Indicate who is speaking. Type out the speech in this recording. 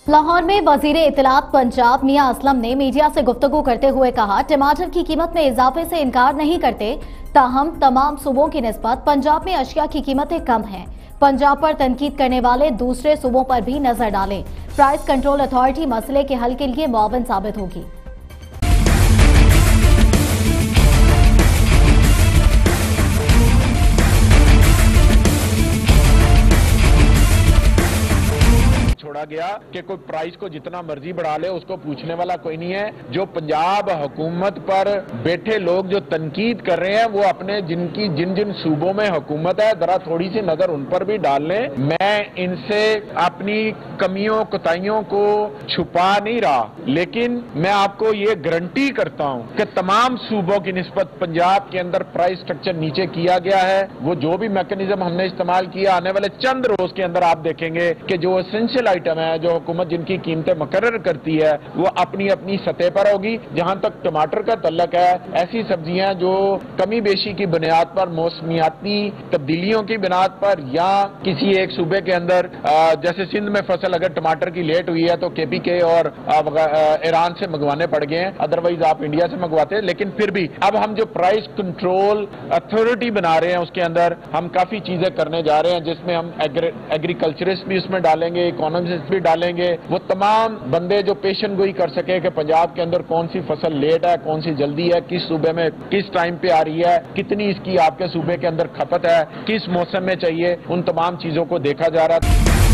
Speaker 1: लाहौर में वजीर इत्तलात पंजाब मियां असलम ने मीडिया से गुफ्तगू करते हुए कहा, टमाटर की कीमत में इजाफे से इनकार नहीं करते, ताहम तमाम सूबों की निस्बत पंजाब में अशिया की कीमतें कम हैं। पंजाब पर तनकीद करने वाले दूसरे सूबों पर भी नजर डालें। प्राइस कंट्रोल अथॉरिटी मसले के हल के लिए मुआविन साबित होगी।
Speaker 2: छोड़ा गया कि कोई प्राइस को जितना मर्जी बढ़ा ले, उसको पूछने वाला कोई नहीं है। जो पंजाब हुकूमत पर बैठे लोग जो तनकीद कर रहे हैं, वो अपने जिन जिन सूबों में हुकूमत है, जरा थोड़ी सी नजर उन पर भी डाल लें। मैं इनसे अपनी कमियों कोताहियों को छुपा नहीं रहा, लेकिन मैं आपको ये गारंटी करता हूं कि तमाम सूबों की निस्बत पंजाब के अंदर प्राइस स्ट्रक्चर नीचे किया गया है। वो जो भी मैकेनिज्म हमने इस्तेमाल किया, आने वाले चंद रोज के अंदर आप देखेंगे कि जो एसेंशियल आइटम है, जो हुकूमत जिनकी कीमतें मुकर्रर करती है, वो अपनी अपनी सतह पर होगी। जहां तक टमाटर का तल्लक है, ऐसी सब्जियां जो कमी बेशी की बुनियाद पर, मौसमियाती तब्दीलियों की बुनियाद पर, या किसी एक सूबे के अंदर जैसे सिंध में फसल अगर टमाटर की लेट हुई है तो KPK और ईरान से मंगवाने पड़ गए हैं, अदरवाइज आप इंडिया से मंगवाते हैं। लेकिन फिर भी अब हम जो प्राइस कंट्रोल अथॉरिटी बना रहे हैं, उसके अंदर हम काफी चीजें करने जा रहे हैं, जिसमें हम एग्रीकल्चरिस्ट भी उसमें डालेंगे, इकोनॉमिस्ट भी डालेंगे। वो तमाम बंदे जो पेशन गोई कर सके कि पंजाब के अंदर कौन सी फसल लेट है, कौन सी जल्दी है, किस सूबे में किस टाइम पे आ रही है, कितनी इसकी आपके सूबे के अंदर खपत है, किस मौसम में चाहिए, उन तमाम चीजों को देखा जा रहा है।